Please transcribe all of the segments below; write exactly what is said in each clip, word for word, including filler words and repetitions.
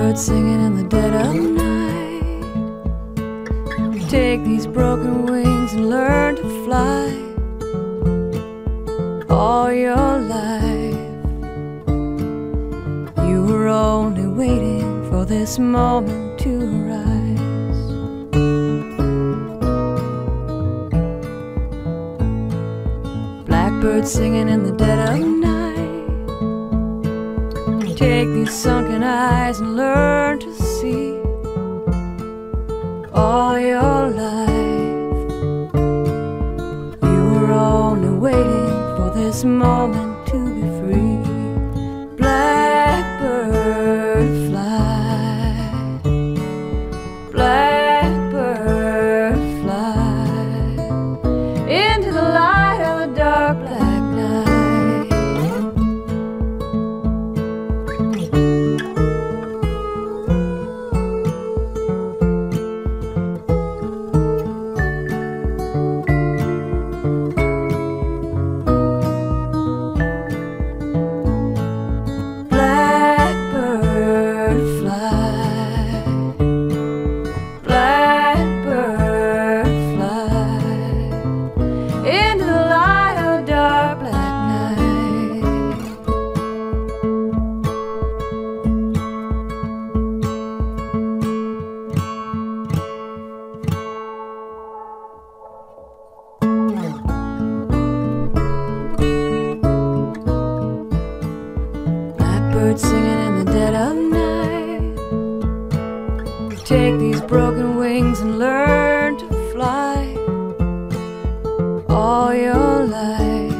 Blackbirds singing in the dead of night. Take these broken wings and learn to fly. All your life you were only waiting for this moment to arise. Blackbirds singing in the dead of night. Take these sunken eyes and learn to see. All your life you were only waiting for this moment to be free. Blackbird fly, blackbird fly into the light of the dark black night. Blackbirds singing in the dead of night. Take these broken wings and learn to fly. All your life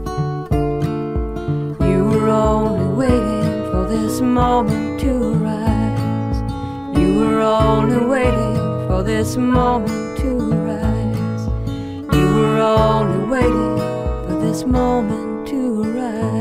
you were only waiting for this moment to arise. You were only waiting for this moment to arise. You were only waiting for this moment to arise.